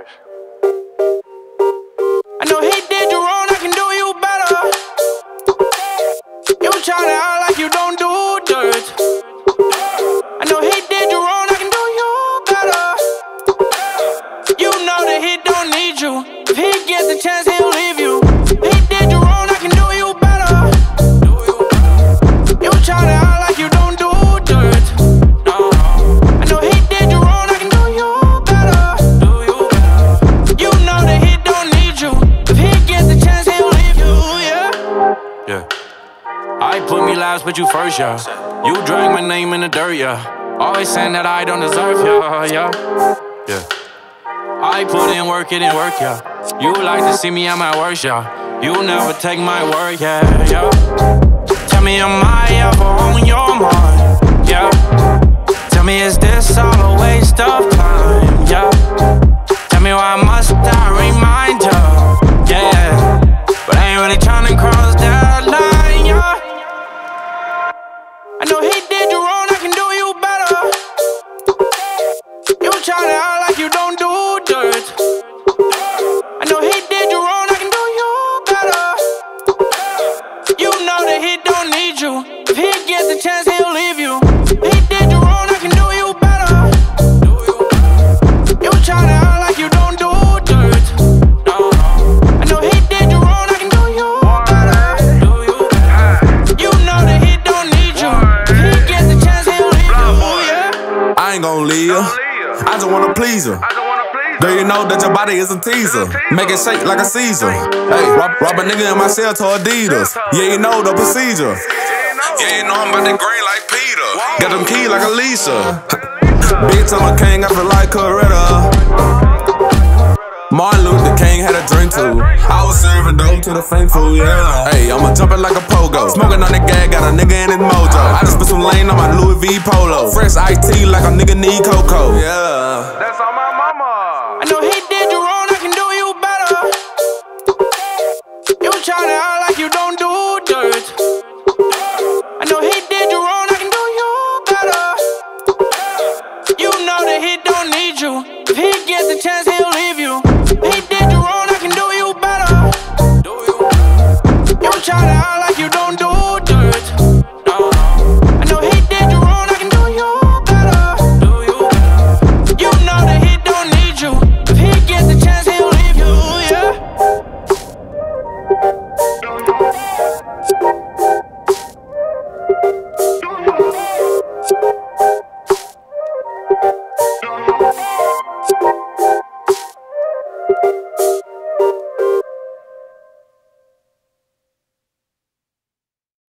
Jeffries. I know he did you wrong, I can do you better. You tryna act like you don't do dirt. I know he did you wrong, I can do you better. You know that he don't need you. If he gets the chance, he'll leave you. He did you wrong, I can do you better. You tryna act like you don't do dirt. I know he did you wrong, I can do you better. You know that he don't need you. If he gets the chance, he'll leave you, yeah. I put me last, but you first, yeah. You drag my name in the dirt, yeah. Always saying that I don't deserve, yeah. I put in work, it didn't work, yeah. You like to see me at my worst, yeah. You never take my word, yeah. Tell me, am I ever on your mind, yeah. Tell me, is this all a waste of time, yeah. Tell me, why must I remind you, yeah. But I ain't really tryna cross that line, yeah. I know he did you wrong, I can do you better. You tryna act like you don't do dirt. I know he did you wrong, I can do you better. You know that he don't need you. If he gets the chance, he'll leave you. He did you wrong, I can do you better. You tryna act like you don't do dirt. I know he did you wrong, I can do you better. You know that he don't need you. If he gets the chance, he'll leave you, yeah. I ain't gon' leave her. I just wanna please her. Do you know that your body is a teaser? Make it shake like a Caesar. Hey, rob a nigga in my cell to Adidas. Yeah, you know the procedure. Yeah, you know I'm about to green like Peter. Got them keys like Alicia. Bitch, I'm a king, I feel like Coretta. Martin Luther King had a drink too. I was serving dope to the faithful, yeah. Hey, I'ma jumpin' like a pogo. Smoking on the gag, got a nigga in his mojo. I just put some lane on my Louis V polo. Fresh IT like a nigga need cocoa, yeah. That's on my mama. I know he did you wrong, I can do you better. You tryna act like you don't do dirt. I know he did you wrong, I can do you better. You know that he don't need you. If he gets the chance,